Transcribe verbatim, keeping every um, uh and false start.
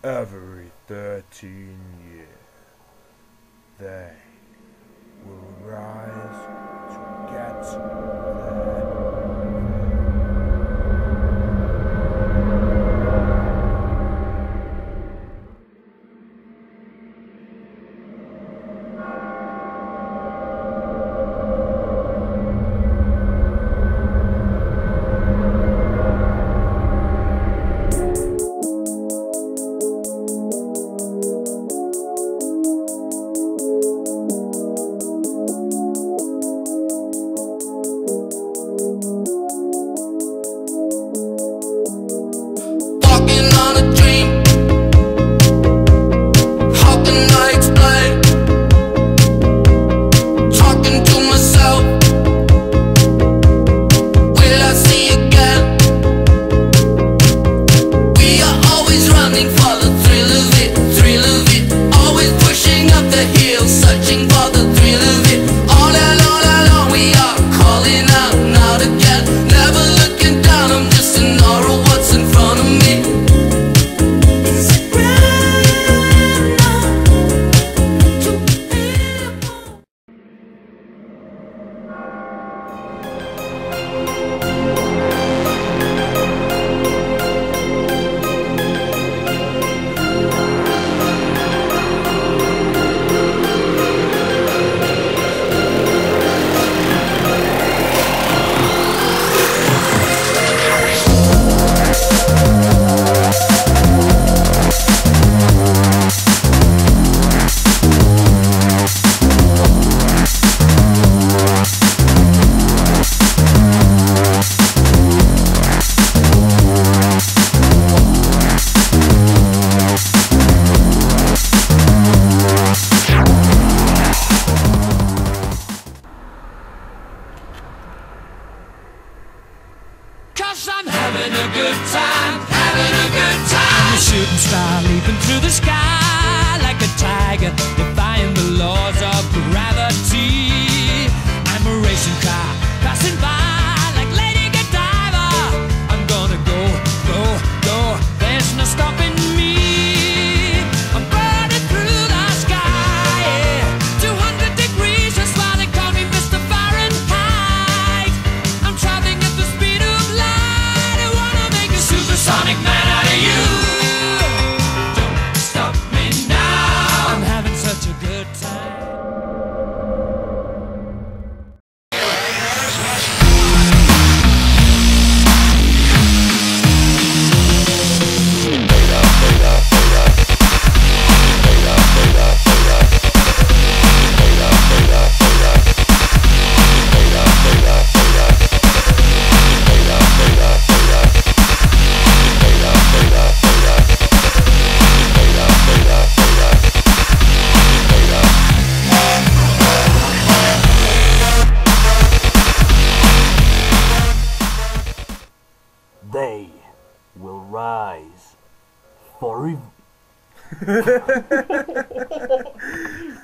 Every thirteen years, they will rise to get their I'm having a good time, having a good time. I'm a shooting star leaping through the sky like a tiger, defying the laws of gravity. I'm a racing car passing by like Lady Godiva. I'm gonna go, go, go. There's no stopping me. I'm burning through the sky, yeah. two hundred degrees, that's why they call me Mister Fahrenheit. I'm traveling at the speed of light. Supersonic man out of you. Don't stop me now. I'm having such a good time. They will rise forever.